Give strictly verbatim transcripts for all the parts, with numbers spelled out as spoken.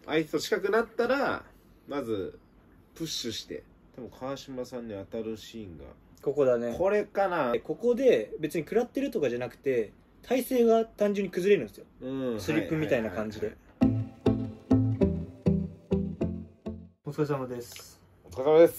相手と近くなったらまずプッシュして、多分川島さんに当たるシーンがここだね。 これかな。 ここで別に食らってるとかじゃなくて体勢が単純に崩れるんですよ、 うん、 スリップみたいな感じで。お疲れ様です。 お疲れ様です。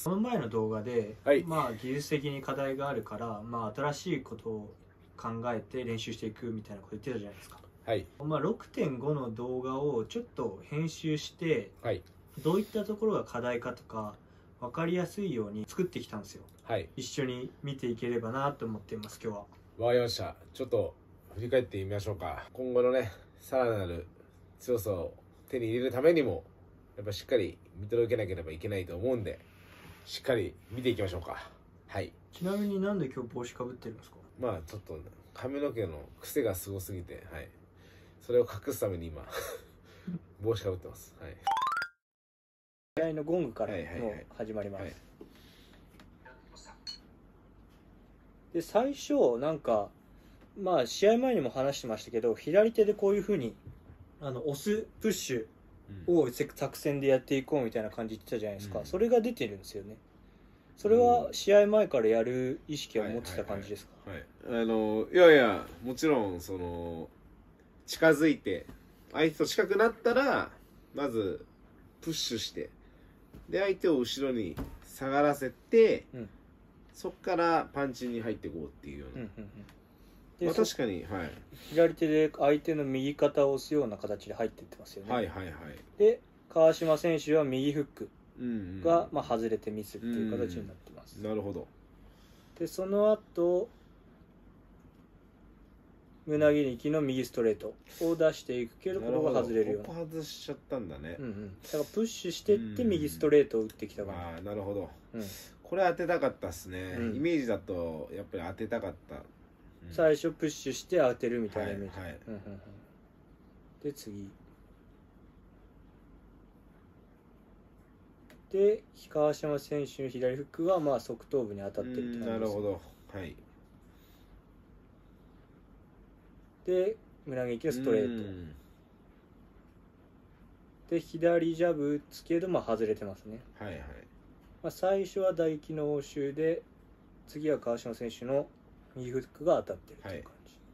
この前の動画で、 はい、 まあ技術的に課題があるから、まあ、新しいことを考えて練習していくみたいなこと言ってたじゃないですか。 はい、 まあ、ろくてんご の動画をちょっと編集して、 はい、 どういったところが課題かとか分かりやすいように作ってきたんですよ。 はい、 一緒に見ていければなと思っています。今日はわかりました。ちょっと振り返ってみましょうか。今後のね、さらなる強さを手に入れるためにもやっぱしっかり見届けなければいけないと思うんで、しっかり見ていきましょうか。はい。 ちなみになんで今日帽子かぶってるんですか？ まあちょっと髪の毛の癖がすごすぎて、はい、それを隠すために今帽子かぶってます。はい。 試合のゴングからもう始まります。 はいはいはい。 で最初なんかまあ試合前にも話してましたけど、左手でこういう風にあの押すプッシュを作戦でやっていこうみたいな感じ言ってたじゃないですか、うん、それが出てるんですよね。それは試合前からやる意識を持ってた感じですか？ はいはいはい、はい、あのいやいや、もちろんその近づいて相手と近くなったらまずプッシュして、で相手を後ろに下がらせて、うん、そっからパンチに入っていこうっていうような、うんうんうん、でまあ、確かに、はい、 左手で相手の右肩を押すような形で入っていってますよね。 はいはいはい。で川島選手は右フックが、うん、まあ、外れてミスっていう形になってます。 うん、なるほど。 でその後胸切りきの右ストレートを出していくけど、ここが外れるような。 ここ外しちゃったんだね。 うんうん、だからプッシュしてって右ストレートを打ってきたから。 ああ、なるほど、うん、これ当てたかったっすね、うん、イメージだとやっぱり当てたかった、うん、 最初プッシュして当てるみたいなイメージ、はいはい、うんうんうん、で次で川島選手の左フックがまあ側頭部に当たってるって感じです。 なるほど、はい。 で胸撃のストレートで左ジャブ打つけど、まあ、外れてますね。はいはい。まあ、最初は大輝の応酬で、次は川島選手の右フックが当たってるという感じ、はい、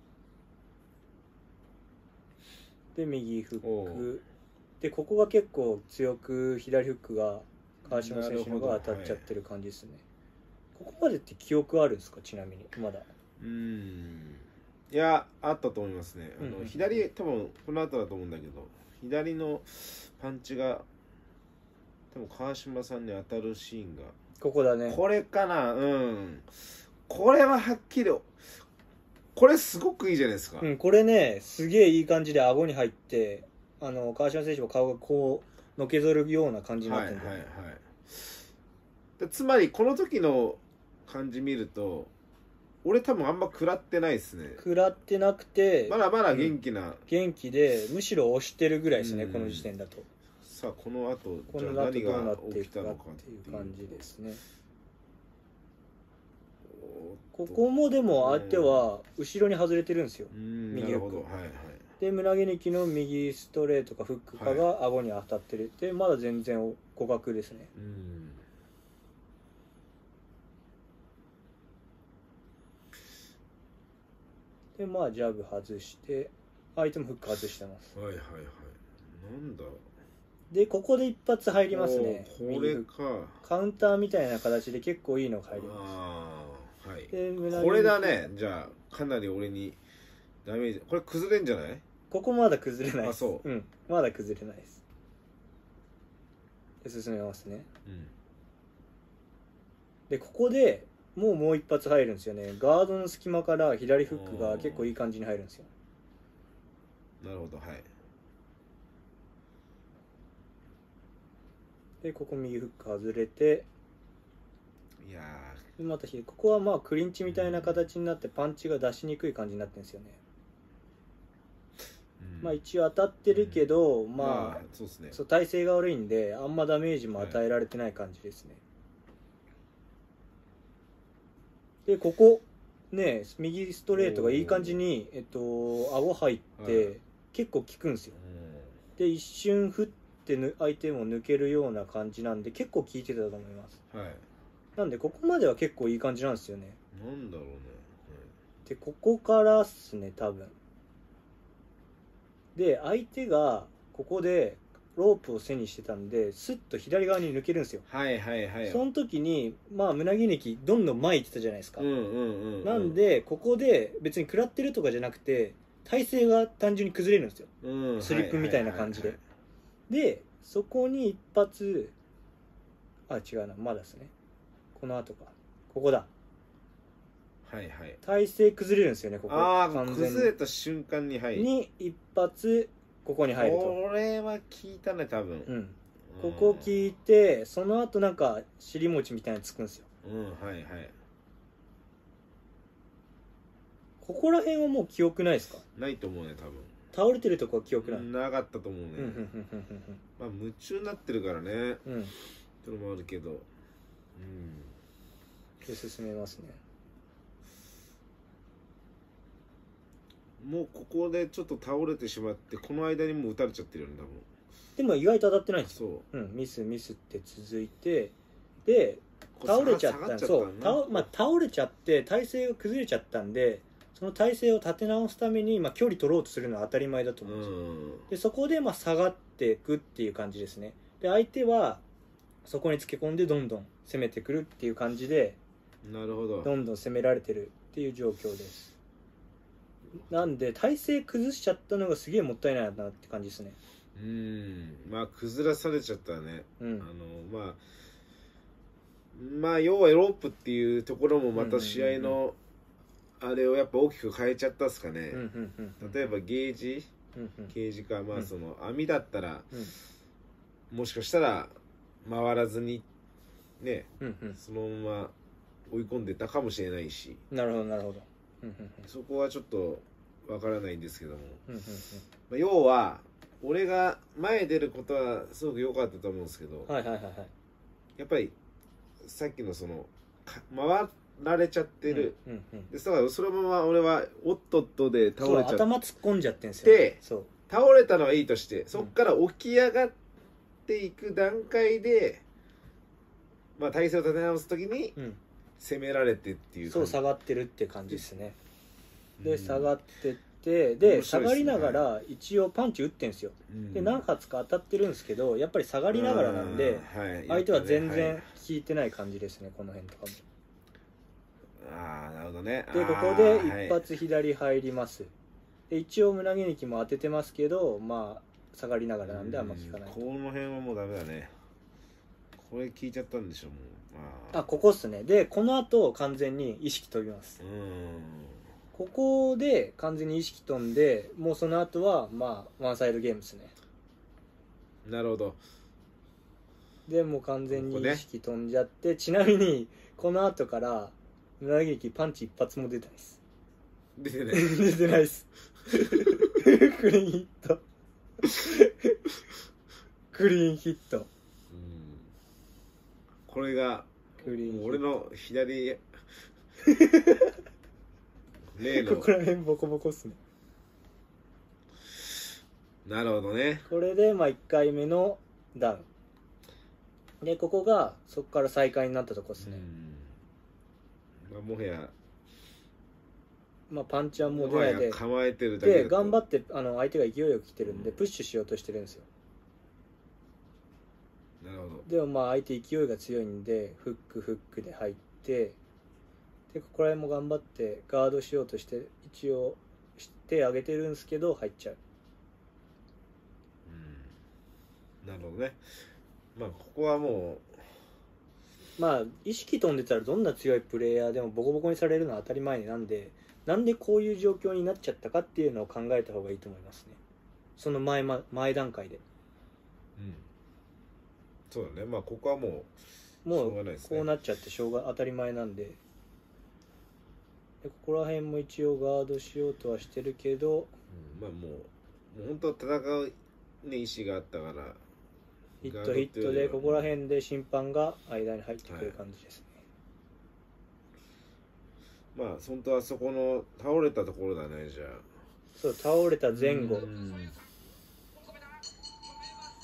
で右フックで、ここが結構強く左フックが川島選手のが当たっちゃってる感じですね、はい、ここまでって記憶あるんですか？ちなみにまだ。 うーん、いや、あったと思いますね。あの、うんうん、左、多分この後だと思うんだけど、左のパンチが多分川島さんに当たるシーンがここだね。 これかな。うん、これははっきり、これすごくいいじゃないですか。 うん、これね、すげえいい感じで顎に入って、あの川島選手も顔がこうのけぞるような感じになってるんだよ、はいはいはい、 つまりこの時の感じ見ると俺多分あんま食らってないですね。 食らってなくてまだまだ元気な、うん、 元気でむしろ押してるぐらいですね、うん、この時点だと。 さあこの後この後どうなっていくかっていう感じですね。ここもでも相手は後ろに外れてるんですよ、右フック、はいはい、で胸毛抜きの右ストレートかフックかが顎に当たってるって、まだ全然互角ですね。うん、でまあジャブ外して相手もフック外してます。はいはいはい。 なんだでここで一発入りますね。 これかカウンターみたいな形で結構いいのが入ります。 あ、はい、 でこれだね。じゃあかなり俺にダメージ、これ崩れんじゃない？ ここまだ崩れないです。 あ、そう、 うん、まだ崩れないです。で進めますね、うん、でここでもうもう一発入るんですよね。ガードの隙間から左フックが結構いい感じに入るんですよ。 なるほど、はい。 でここ右フック外れて、いやー、またここはまあクリンチみたいな形になってパンチが出しにくい感じになってるんですよね。うん、まあ一応当たってるけど、うん、まあ、まあそうですね、そう体勢が悪いんであんまダメージも与えられてない感じですね、はい、でここね右ストレートがいい感じにえっと顎入って、はい、結構効くんですよ。で一瞬振ってぬ相手も抜けるような感じなんで結構効いてたと思います。 はい。 なんでここまでは結構いい感じなんですよね。 なんだろうね。 でここからっすね多分。で相手がここでロープを背にしてたんでスッと左側に抜けるんですよ。 はいはいはい。 その時にまあ胸毛肉どんどん前行ってたじゃないですか。 うんうんうん、うん。 なんでここで別に食らってるとかじゃなくて体勢が単純に崩れるんですよ、 うん、 スリップみたいな感じで、でそこに一発、あ違うなまだですね、この後か、ここだ、 はいはい、 体勢崩れるんですよねここ。 ああ完全に崩れた瞬間に、はい、 に一発ここに入ると。 これは効いたね多分。 うん、ここ聞いてその後なんか尻餅みたいなのつくんですよ。 うんはいはい。 ここら辺はもう記憶ないですか？ ないと思うね多分。 倒れてるとこは記憶ない。 なかったと思うね。 うんうんうんうんうん。 まあ夢中になってるからね。うん。ってのもあるけど。うん。 で進めますね。 もうここでちょっと倒れてしまってこの間にもう打たれちゃってるよね多分。 でも意外と当たってないんですよ。そう、うん、ミスミスって続いてで倒れちゃったんそう倒、まあ、倒れちゃって体勢が崩れちゃったんでその体勢を立て直すために、まあ、距離取ろうとするのは当たり前だと思うんですよ。でそこでまあ下がっていくっていう感じですね。で相手はそこにつけ込んでどんどん攻めてくるっていう感じで、 なるほど、 どんどん攻められてるっていう状況です。なんで体勢崩しちゃったのがすげえもったいないなって感じですね。 うん、まあ崩らされちゃったね、うん、あのまあまあ要はロープっていうところもまた試合のあれをやっぱ大きく変えちゃったっすかね。例えばゲージゲージか、まあその網だったらもしかしたら回らずにね、そのまま追い込んでたかもしれないし。なるほどなるほど。そこはちょっとわからないんですけども、まあ、要は俺が前出ることはすごく良かったと思うんですけど、はいはいはいはい、やっぱりさっきのその回られちゃってる、うんうんうん、でそのまま俺はおっとっとで倒れちゃって頭突っ込んじゃってんすよ、ね、 でそう倒れたのはいいとしてそっから起き上がっていく段階で、まあ、体勢を立て直す時に攻められてっていう、 そう下がってるって感じですね。で下がってってで、ね、下がりながら一応パンチ打ってんすよ、うん、で何発か当たってるんですけどやっぱり下がりながらなんで、はい、相手は全然効いてない感じですね、この辺とかも。 ああなるほどね。 でここで一発左入ります、はい、で一応胸毛肉も当ててますけどまあ下がりながらなんであんま効かない。 この辺はもうダメだね。これ効いちゃったんでしょもう、 まあ、あここっすね。でこの後完全に意識飛びます。うんここで完全に意識飛んでもうその後はまあワンサイドゲームですね。 なるほど。 でもう完全に意識飛んじゃって、ね、ちなみにこの後から胸毛肉パンチ一発も出てないです。 出てない出てないですクリーンヒットクリーンヒット。うんこれが俺の左例のここら辺ボコボコっすね。 なるほどね。 これでまあいっかいめのダウンでここがそこから再開になったとこですね。 まあ、もはやまあパンチはもう出ないで構えてるだけで頑張ってあの相手が勢いよく来てるんでプッシュしようとしてるんですよ。 なるほど。 でもまあ相手勢いが強いんでフックフックで入ってでここら辺も頑張ってガードしようとして一応手上げてるんですけど入っちゃう。 うんなるほどね。まあここはもうまあ意識飛んでたらどんな強いプレイヤーでもボコボコにされるのは当たり前なんでなんでこういう状況になっちゃったかっていうのを考えた方がいいと思いますね。その前、ま、前段階で。うんそうだね。まあここはもうもうこうなっちゃってしょうが当たり前なんで。でここら辺も一応ガードしようとはしてるけど、 うん、まあもうもう本当は戦う、ね、意思があったからヒットヒットでここら辺で審判が間に入ってくる感じですね、 はい、まあ本当はそこの倒れたところだね。じゃあそう倒れた前後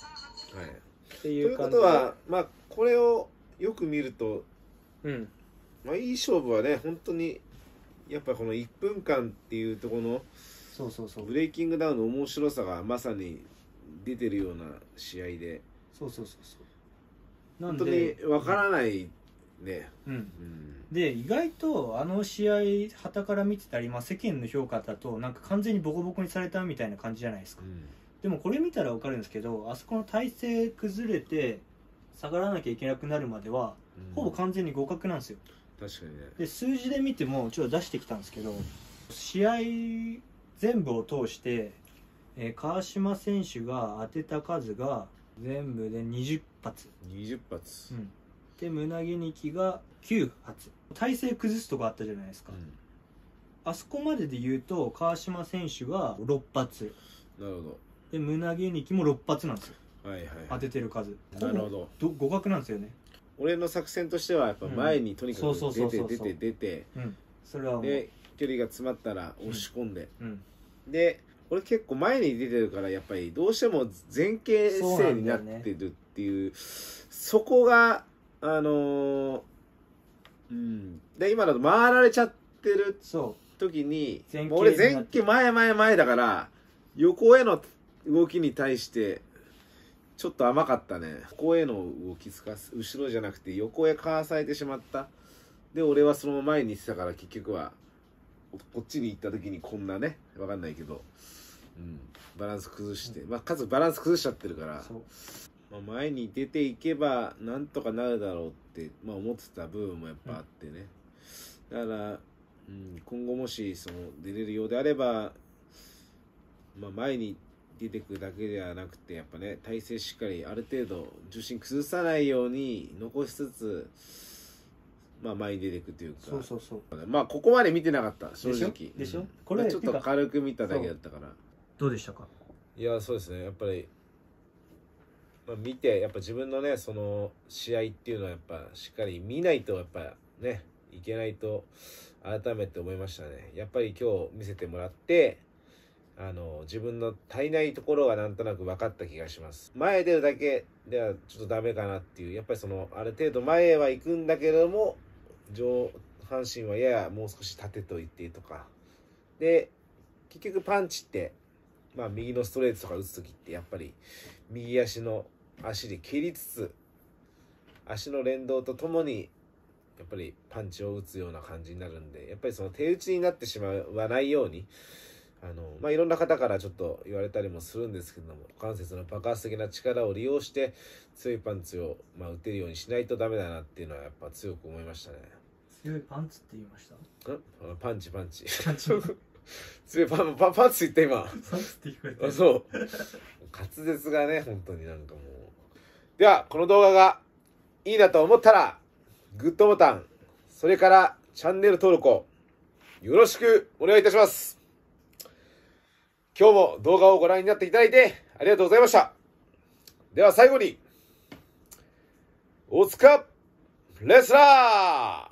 ってといいううこ感じで。 とは、まあ、これをよく見ると、 うんまあ、いい勝負はね、本当に、やっぱこのいっぷんかんっていうところの、 そうそうそうブレイキングダウンの面白さがまさに出てるような試合で、 そうそうそうそうなん本当でにわからないね。 うんうんで意外とあの試合傍から見てたり、まあ、世間の評価だとなんか完全にボコボコにされたみたいな感じじゃないですか。 うんでもこれ見たら分かるんですけど、あそこの体勢崩れて下がらなきゃいけなくなるまでは、 うんほぼ完全に互角なんですよ。 確かにね。 で数字で見てもちょっと出してきたんですけど、試合全部を通して、えー川島選手が当てた数が全部でにじゅっぱつ、 にじゅっぱつ。 うん、で胸毛ニキがきゅうはつ、体勢崩すとこあったじゃないですか、 うんあそこまでで言うと川島選手がろっぱつなるほで胸毛ニキもろっぱつなんですよ、 ど。はいはい当はい。 ててる数。 なるほど。 ど互角なんですよね。 俺の作戦としてはやっぱ前にとにかくうんそうそう出てそうそう出て出て、 うんそれはもう、 で距離が詰まったら押し込んで、 うん、 で俺結構前に出てるからやっぱりどうしても前傾姿勢になってるっていうそこがあのーうんで今だと回られちゃってるそ時に前傾もう俺になって前傾前前前だから横への動きに対してちょっと甘かったね。横への動きつかす後ろじゃなくて横へかわされてしまった。で俺はそのまま前に行ってたから結局はこっちに行った時にこんなねわかんないけど、うん、バランス崩して、まあかつバランス崩しちゃってるから、 そうまあ、前に出ていけばなんとかなるだろうって、まあ、思ってた部分もやっぱあってね、だから、うん、今後もしその出れるようであれば、まあ、前に出てくだけではなくてやっぱね体勢しっかりある程度重心崩さないように残しつつ、まあ、前に出ていくというか、 そうそうそうまあここまで見てなかった正直でしょでしょうんこれまあちょっと軽く見ただけだったから。 どうでしたか。 いやそうですねやっぱり、まあ、見てやっぱ自分のねその試合っていうのはやっぱしっかり見ないとやっぱねいけないと改めて思いましたね。やっぱり今日見せてもらってあの自分の足りないところがなんとなく分かった気がします。前出るだけではちょっとダメかなっていうやっぱりそのある程度前へは行くんだけれども上半身はややもう少し立てといてとかで結局パンチってまあ右のストレートとか打つ時ってやっぱり右足の足で蹴りつつ足の連動とともにやっぱりパンチを打つような感じになるんでやっぱりその手打ちになってしまわないようにあのまあいろんな方からちょっと言われたりもするんですけども股関節の爆発的な力を利用して強いパンチをまあ打てるようにしないとダメだなっていうのはやっぱ強く思いましたね。 強いパンツって言いましたんパンチパンチパンチ強いパンパンパンチ言った今パンツって聞こえてあそう滑舌がね本当になんかもう。ではこの動画がいいなと思ったらグッドボタンそれからチャンネル登録をよろしくお願いいたします。今日も動画をご覧になっていただいてありがとうございました。では最後におつかレスラー